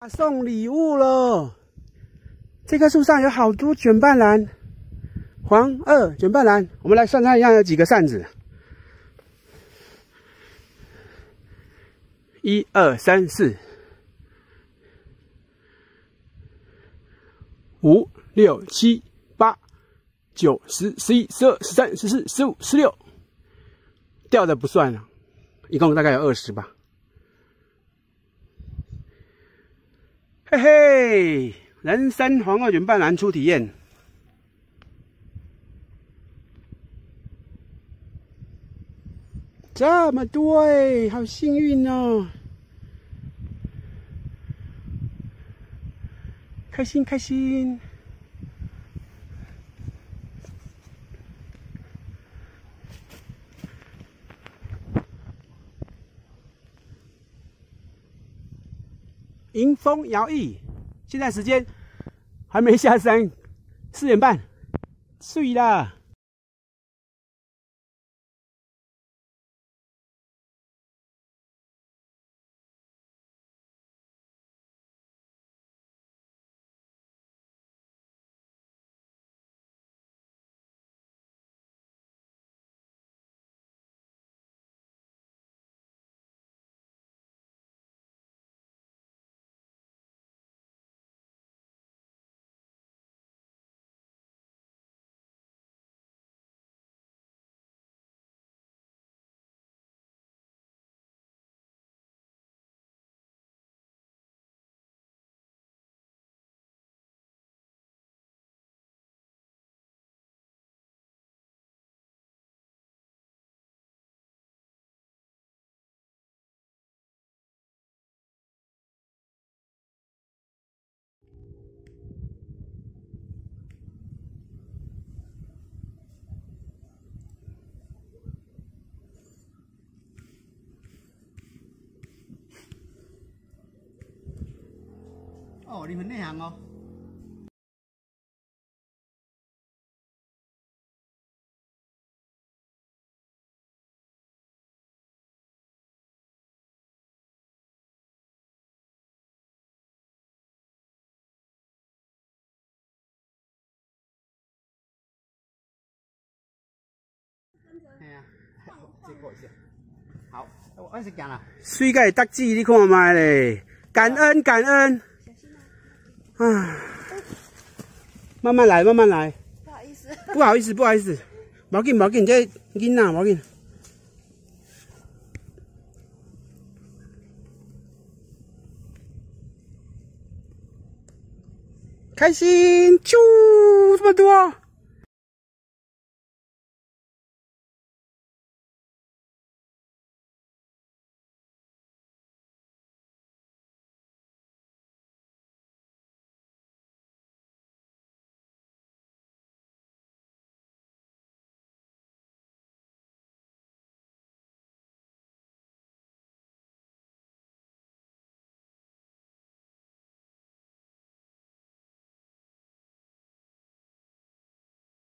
送礼物了！这棵树上有好多卷瓣兰，黄2卷瓣兰。我们来算算一下有几个扇子。1、2、3、4、5、6、7、8、9、10、11、12、13、14、15、16，掉的不算了，一共大概有20吧。嘿嘿，人参黄2卷瓣兰初体验，这么多哎，好幸运哦！开心开心。迎风摇曳，现在时间还没下山，4点半，睡啦。哦，你很内行哦。哎呀，借过一下。好，我是讲啦。水个得志，你看卖咧，感恩感恩。啊，慢慢来，慢慢来。不好意思，不好意思，不好意思，无要紧，无要紧，这囡仔无要紧。开心，啾，这么多。